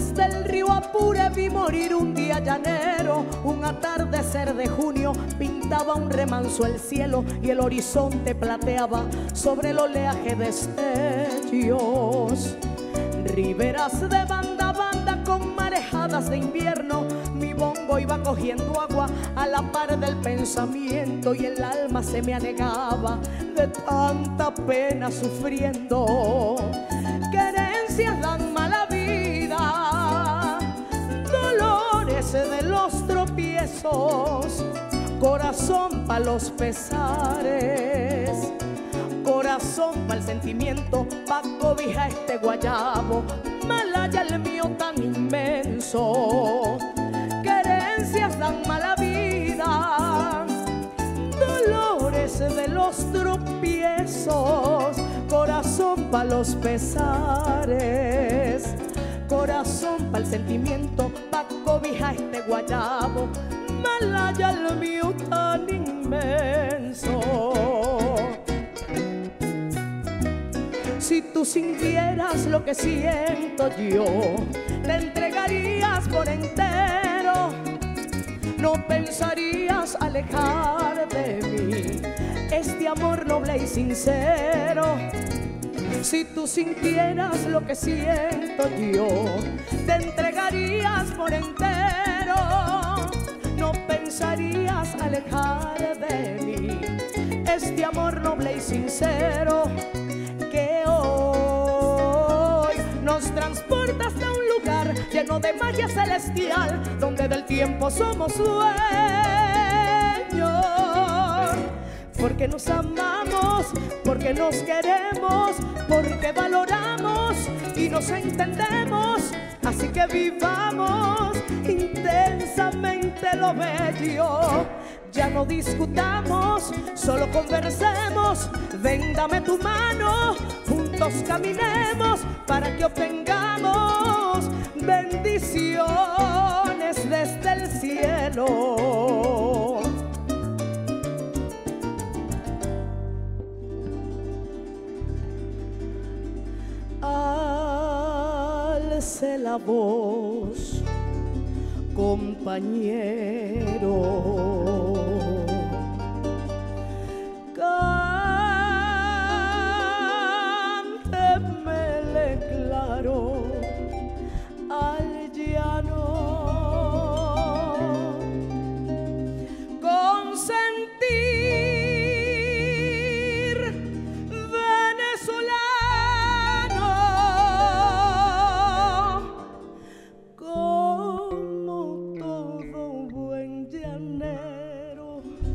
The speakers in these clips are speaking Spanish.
orillas del río Apure vi morir un día llanero. Un atardecer de junio pintaba un remanso el cielo y el horizonte plateaba sobre el oleaje de destellos. Riberas de banda a banda con marejadas de invierno, mi bongo iba cogiendo agua a la par del pensamiento y el alma se me anegaba de tanta pena sufriendo. Querencias dan mala vida, dolores de los tropiezos, corazón pa' los pesares, corazón pa' el sentimiento, pa' cobija este guayabo, malaya el mío tan inmenso. Querencias dan mala vida, dolores de los tropiezos, corazón pa' los pesares, corazón pa' el sentimiento, pa' cobija este guayabo, malaya el mío tan inmenso. Si tú sintieras lo que siento yo, te entregarías por entero, no pensarías alejar de mí este amor noble y sincero. Si tú sintieras lo que siento yo, te entregarías por entero, no pensarías alejar de mí este amor noble y sincero que hoy nos transporta hasta un lugar lleno de magia celestial, donde del tiempo somos dueños. Porque nos amamos, porque nos queremos, porque valoramos y nos entendemos. Así que vivamos intensamente lo bello. Ya no discutamos, solo conversemos. Ven, dame tu mano, juntos caminemos para que obtengamos bendiciones desde el cielo. Alce la voz, compañero. Cántemele claro al llano. Con sentir venezolano, como todo buen llanero,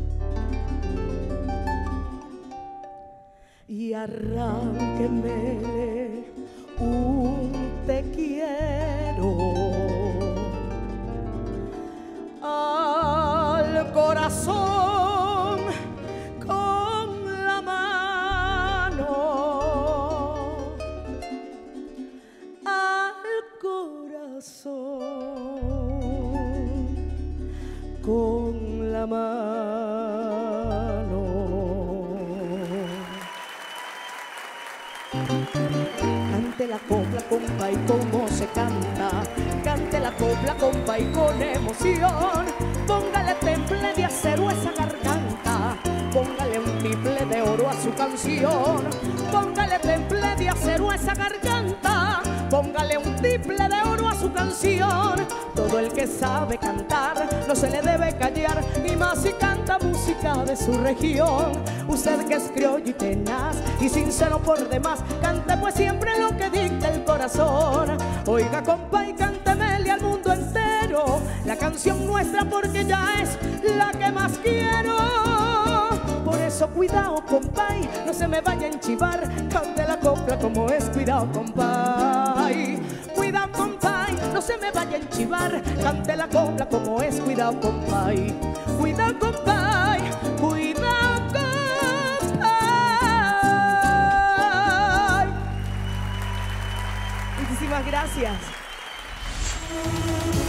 y arránqueme un te quiero al corazón con la mano, al corazón con la mano. Cante la copla, compa, y cómo se canta. Cante la copla, compa, y con emoción. Póngale temple de acero a esa garganta. Póngale un triple de oro a su canción. Póngale temple de acero a esa garganta. Póngale un triple de oro a su canción. Todo el que sabe cantar no se le debe callar, y más si canta música de su región. Usted que es criollo y tenaz y sincero por demás, cante pues siempre lo que dicta el corazón. Oiga, compa, y cántemele al mundo entero la canción nuestra, porque ya es la que más quiero. Por eso cuidado, compay, no se me vaya a enchivar. Cante la copla como es, cuidado, compay. Cuidado, compay, no se me vaya a enchivar. Cante la copla como es, cuidado, compay. Cuidado, compay, cuidado, compay. Muchísimas gracias.